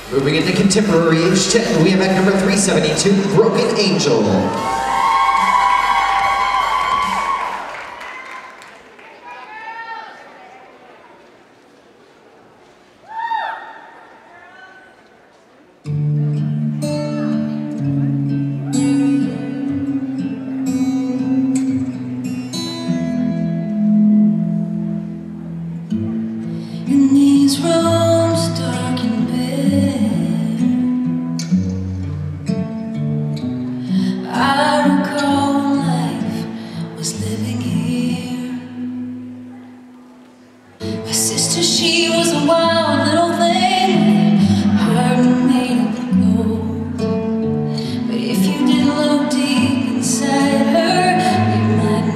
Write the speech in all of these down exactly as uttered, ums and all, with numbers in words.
Moving into contemporary age ten, we have at number three seventy-two, Broken Angel. In these rooms, dark and bare, I recall life was living here. My sister, she was a wild little thing, heart made of gold. But if you did look deep inside her, you might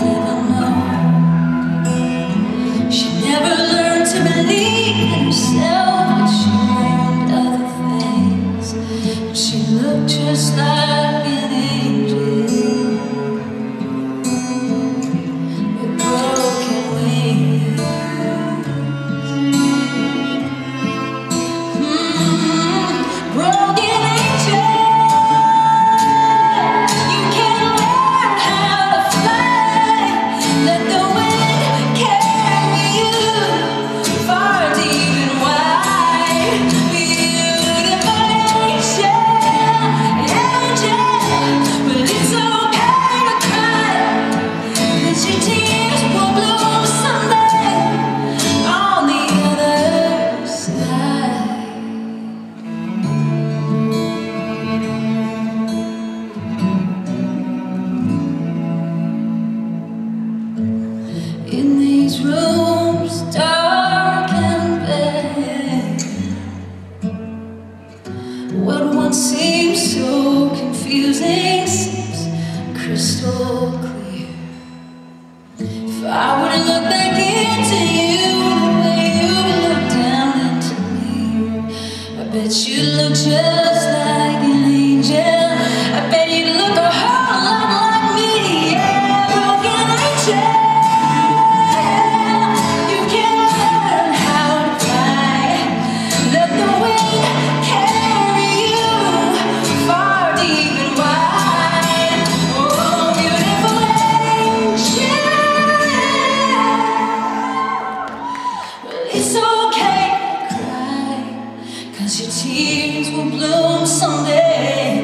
never know. She never learned to believe in herself, but she learned other things. She looked just like an angel with broken wings. Mm-hmm. Broken angel, you can learn how to fly. Let the wind carry you far, deep and wide. Beautiful angel, angel, but it's okay to cry, 'cause your tears will bloom someday on the other side. In these rooms, dark and bare, what once seemed so confusing seems crystal clear. If I were to look back into you the way you look down into me, I bet you look just like an angel. I bet you'd look a whole lot like me. Yeah, broken angel, you can learn how to fly. Let the wind carry you far, deep and wide. Oh, beautiful angel, well, it's okay to cry, 'cause your tears will bloom someday.